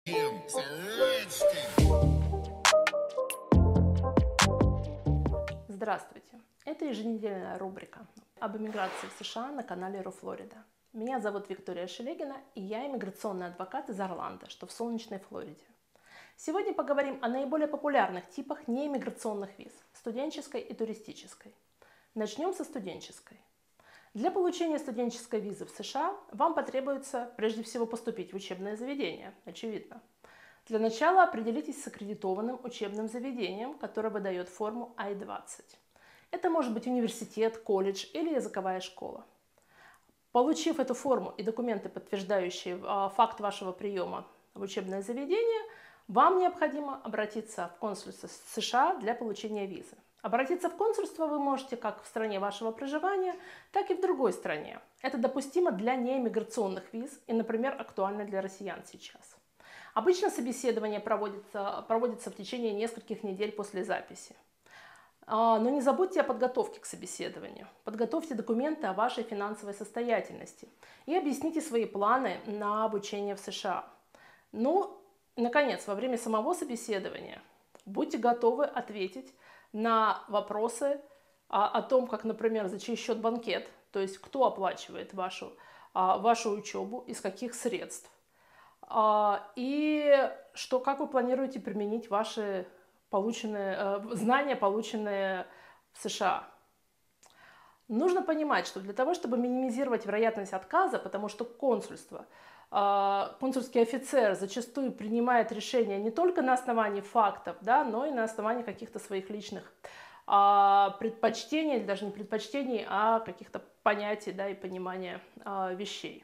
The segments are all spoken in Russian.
Здравствуйте! Это еженедельная рубрика об иммиграции в США на канале РУФлорида. Меня зовут Виктория Шелегина, и я иммиграционный адвокат из Орландо, что в солнечной Флориде. Сегодня поговорим о наиболее популярных типах неиммиграционных виз – студенческой и туристической. Начнем со студенческой. Для получения студенческой визы в США вам потребуется прежде всего поступить в учебное заведение, очевидно. Для начала определитесь с аккредитованным учебным заведением, которое выдает форму I-20. Это может быть университет, колледж или языковая школа. Получив эту форму и документы, подтверждающие факт вашего приема в учебное заведение, вам необходимо обратиться в консульство США для получения визы. Обратиться в консульство вы можете как в стране вашего проживания, так и в другой стране. Это допустимо для неиммиграционных виз и, например, актуально для россиян сейчас. Обычно собеседование проводится в течение нескольких недель после записи. Но не забудьте о подготовке к собеседованию. Подготовьте документы о вашей финансовой состоятельности и объясните свои планы на обучение в США. Ну, наконец, во время самого собеседования будьте готовы ответить на вопросы о том, как, например, за чей счет банкет, то есть кто оплачивает вашу учебу, из каких средств, и как вы планируете применить ваши знания, полученные в США. Нужно понимать, что для того, чтобы минимизировать вероятность отказа, потому что консульский офицер зачастую принимает решения не только на основании фактов, да, но и на основании каких-то своих личных предпочтений, или даже не предпочтений, а каких-то понятий, да, и понимания вещей.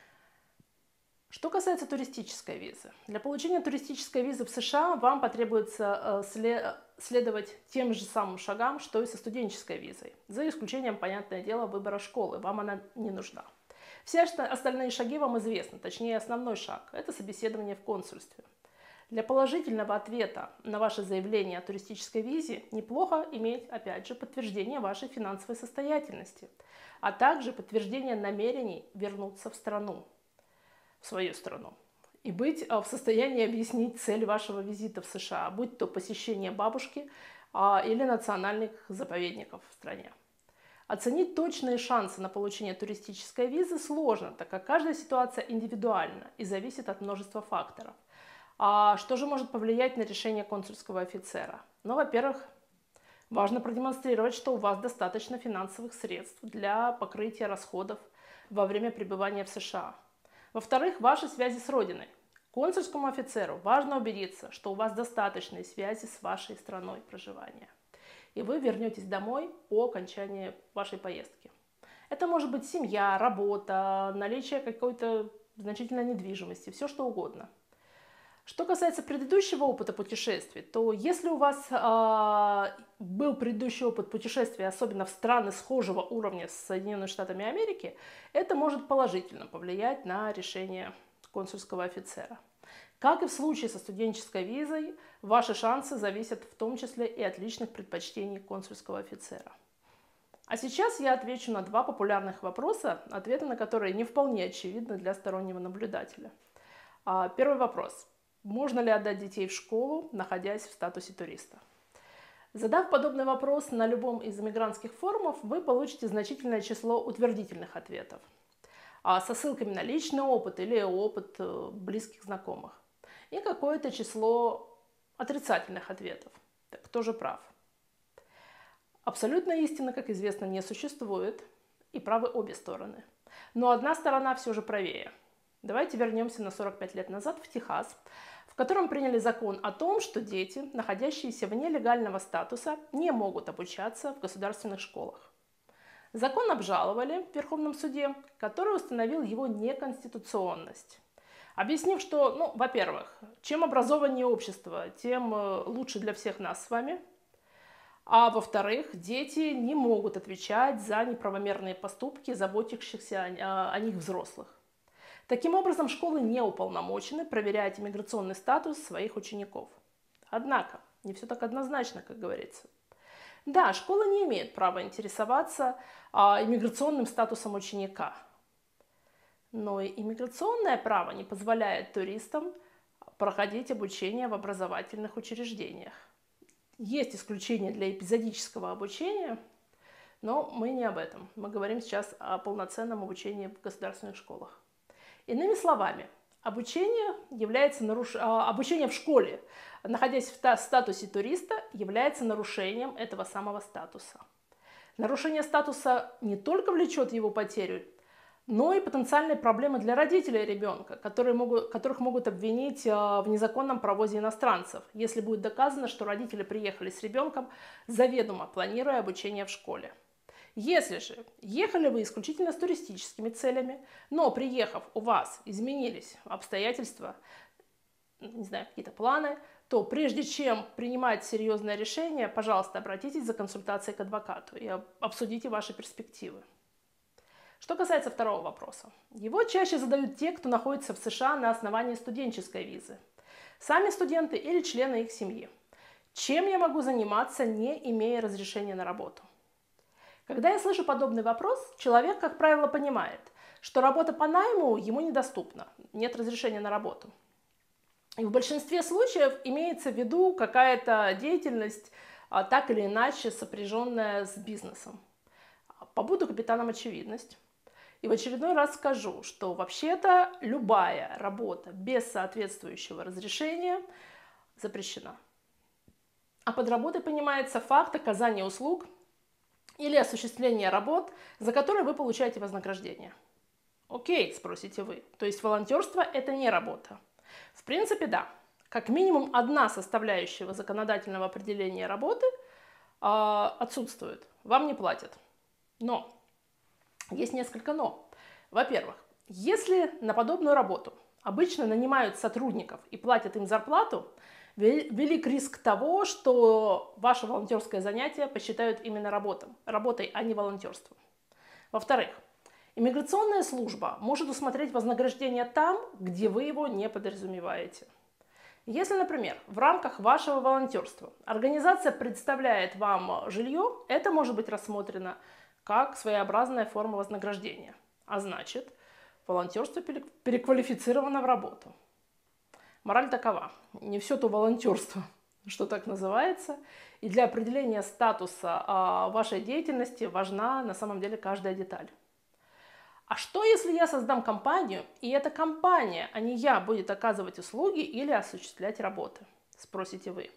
Что касается туристической визы. Для получения туристической визы в США вам потребуется следовать тем же самым шагам, что и со студенческой визой. За исключением, понятное дело, выбора школы. Вам она не нужна. Все остальные шаги вам известны, точнее основной шаг – это собеседование в консульстве. Для положительного ответа на ваше заявление о туристической визе неплохо иметь, опять же, подтверждение вашей финансовой состоятельности, а также подтверждение намерений вернуться в свою страну, и быть в состоянии объяснить цель вашего визита в США, будь то посещение бабушки или национальных заповедников в стране. Оценить точные шансы на получение туристической визы сложно, так как каждая ситуация индивидуальна и зависит от множества факторов. Что же может повлиять на решение консульского офицера? Ну, во-первых, важно продемонстрировать, что у вас достаточно финансовых средств для покрытия расходов во время пребывания в США. Во-вторых, ваши связи с родиной. Консульскому офицеру важно убедиться, что у вас достаточные связи с вашей страной проживания, и вы вернетесь домой по окончании вашей поездки. Это может быть семья, работа, наличие какой-то значительной недвижимости, все что угодно. Что касается предыдущего опыта путешествий, то если у вас был предыдущий опыт путешествия, особенно в страны схожего уровня с Соединенными Штатами Америки, это может положительно повлиять на решение консульского офицера. Как и в случае со студенческой визой, ваши шансы зависят в том числе и от личных предпочтений консульского офицера. А сейчас я отвечу на два популярных вопроса, ответы на которые не вполне очевидны для стороннего наблюдателя. Первый вопрос. Можно ли отдать детей в школу, находясь в статусе туриста? Задав подобный вопрос на любом из иммигрантских форумов, вы получите значительное число утвердительных ответов со ссылками на личный опыт или опыт близких знакомых. И какое-то число отрицательных ответов. Так кто же прав? Абсолютной истины, как известно, не существует, и правы обе стороны. Но одна сторона все же правее. Давайте вернемся на 45 лет назад в Техас, в котором приняли закон о том, что дети, находящиеся вне легального статуса, не могут обучаться в государственных школах. Закон обжаловали в Верховном суде, который установил его неконституционность, объяснив, что, во-первых, чем образованнее общество, тем лучше для всех нас с вами, а во-вторых, дети не могут отвечать за неправомерные поступки заботящихся о них взрослых. Таким образом, школы не уполномочены проверять иммиграционный статус своих учеников. Однако, не все так однозначно, как говорится. Да, школа не имеет права интересоваться иммиграционным статусом ученика. Но и иммиграционное право не позволяет туристам проходить обучение в образовательных учреждениях. Есть исключения для эпизодического обучения, но мы не об этом. Мы говорим сейчас о полноценном обучении в государственных школах. Иными словами, обучение в школе, находясь в статусе туриста, является нарушением этого самого статуса. Нарушение статуса не только влечет его потерю, но и потенциальные проблемы для родителей ребенка, которых могут обвинить в незаконном провозе иностранцев, если будет доказано, что родители приехали с ребенком, заведомо планируя обучение в школе. Если же ехали вы исключительно с туристическими целями, но приехав у вас изменились обстоятельства, не знаю, какие-то планы, то прежде чем принимать серьезное решение, пожалуйста, обратитесь за консультацией к адвокату и обсудите ваши перспективы. Что касается второго вопроса, его чаще задают те, кто находится в США на основании студенческой визы, сами студенты или члены их семьи. Чем я могу заниматься, не имея разрешения на работу? Когда я слышу подобный вопрос, человек, как правило, понимает, что работа по найму ему недоступна, нет разрешения на работу. И в большинстве случаев имеется в виду какая-то деятельность, так или иначе сопряженная с бизнесом. Побуду капитаном очевидность. И в очередной раз скажу, что вообще-то любая работа без соответствующего разрешения запрещена. А под работой понимается факт оказания услуг или осуществления работ, за которые вы получаете вознаграждение. Окей, спросите вы, то есть волонтерство – это не работа? В принципе, да. Как минимум одна составляющая законодательного определения работы отсутствует. Вам не платят. Но есть несколько но. Во-первых, если на подобную работу обычно нанимают сотрудников и платят им зарплату, велик риск того, что ваше волонтерское занятие посчитают именно работой, а не волонтерством. Во-вторых, иммиграционная служба может усмотреть вознаграждение там, где вы его не подразумеваете. Если, например, в рамках вашего волонтерства организация представляет вам жилье, это может быть рассмотрено как своеобразная форма вознаграждения. А значит, волонтерство переквалифицировано в работу. Мораль такова. Не все то волонтерство, что так называется. И для определения статуса вашей деятельности важна на самом деле каждая деталь. А что, если я создам компанию, и эта компания, а не я, будет оказывать услуги или осуществлять работы? Спросите вы.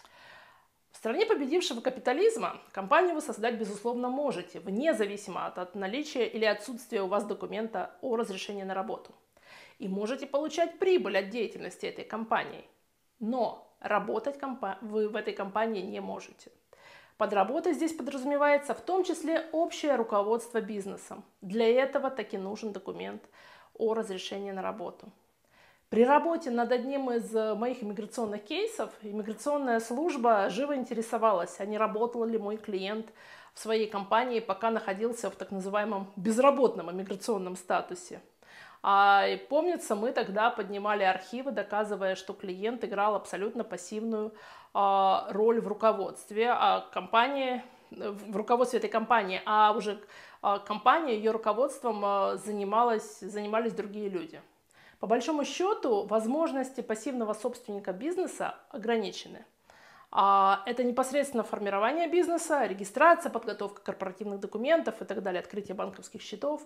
В стране победившего капитализма компанию вы создать, безусловно, можете, вне зависимости от наличия или отсутствия у вас документа о разрешении на работу. И можете получать прибыль от деятельности этой компании. Но работать вы в этой компании не можете. Под работой здесь подразумевается в том числе общее руководство бизнесом. Для этого таки нужен документ о разрешении на работу. При работе над одним из моих иммиграционных кейсов иммиграционная служба живо интересовалась, а не работал ли мой клиент в своей компании, пока находился в так называемом безработном иммиграционном статусе. И помнится, мы тогда поднимали архивы, доказывая, что клиент играл абсолютно пассивную роль в руководстве в руководстве этой компании, а уже компания, ее руководством занимались другие люди. По большому счету, возможности пассивного собственника бизнеса ограничены. Это непосредственно формирование бизнеса, регистрация, подготовка корпоративных документов и так далее, открытие банковских счетов.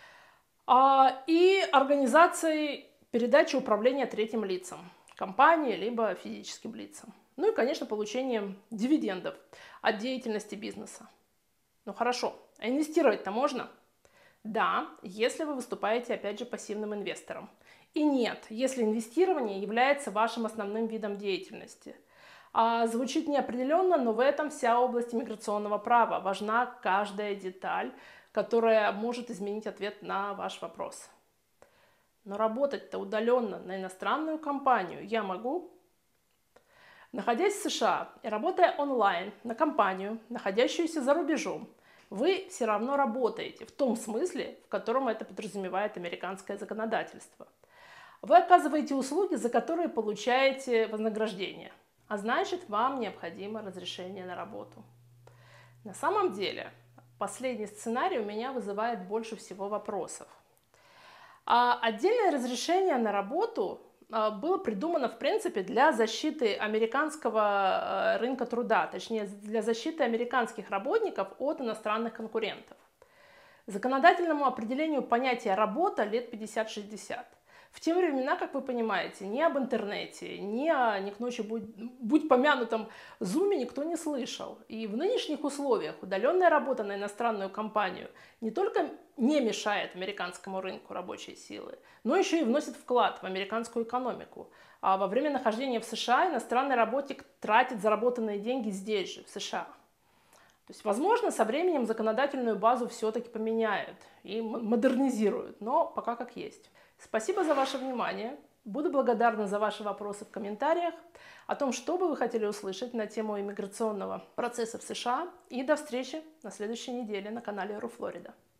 И организацией передачи управления третьим лицам, компании либо физическим лицам. Ну и, конечно, получением дивидендов от деятельности бизнеса. Ну хорошо, а инвестировать-то можно? Да, если вы выступаете, опять же, пассивным инвестором. И нет, если инвестирование является вашим основным видом деятельности. Звучит неопределенно, но в этом вся область иммиграционного права. Важна каждая деталь, которая может изменить ответ на ваш вопрос. Но работать-то удаленно на иностранную компанию я могу? Находясь в США и работая онлайн на компанию, находящуюся за рубежом, вы все равно работаете в том смысле, в котором это подразумевает американское законодательство. Вы оказываете услуги, за которые получаете вознаграждение, а значит, вам необходимо разрешение на работу. На самом деле, последний сценарий у меня вызывает больше всего вопросов. Отдельное разрешение на работу было придумано, в принципе, для защиты американского рынка труда, точнее, для защиты американских работников от иностранных конкурентов. Законодательному определению понятия «работа» лет 50-60. В те времена, как вы понимаете, ни об интернете, ни к ночи будь помянутом зуме никто не слышал. И в нынешних условиях удаленная работа на иностранную компанию не только не мешает американскому рынку рабочей силы, но еще и вносит вклад в американскую экономику. А во время нахождения в США иностранный работник тратит заработанные деньги здесь же, в США. То есть, возможно, со временем законодательную базу все-таки поменяют и модернизируют, но пока как есть. Спасибо за ваше внимание. Буду благодарна за ваши вопросы в комментариях о том, что бы вы хотели услышать на тему иммиграционного процесса в США. И до встречи на следующей неделе на канале РУФлорида.